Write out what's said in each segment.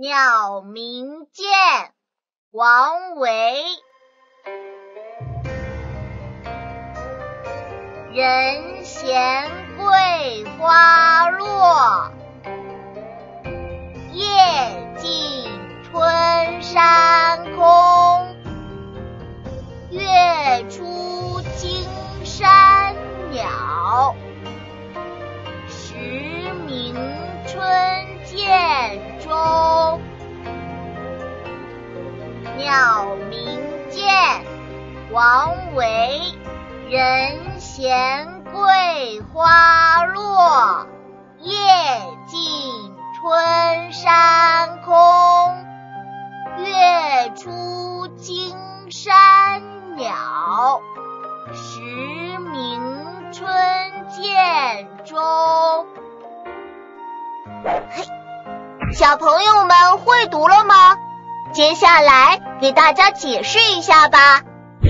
鸟鸣涧，王维。人闲桂花落，夜静春山空。月出惊山鸟，时鸣春涧中。鸟鸣涧，王维。人闲桂花落，夜静春山空。月出惊山鸟，时鸣春涧中。小朋友们会读了吗？接下来给大家解释一下吧。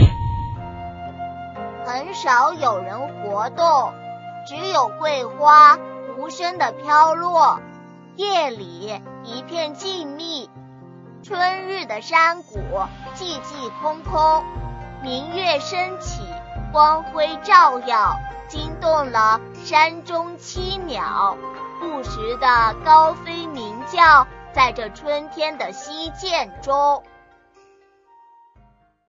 很少有人活动，只有桂花无声地飘落。夜里一片静谧，春日的山谷寂寂空空。明月升起，光辉照耀，惊动了山中栖鸟，不时地高飞鸣叫，在这春天的溪涧中。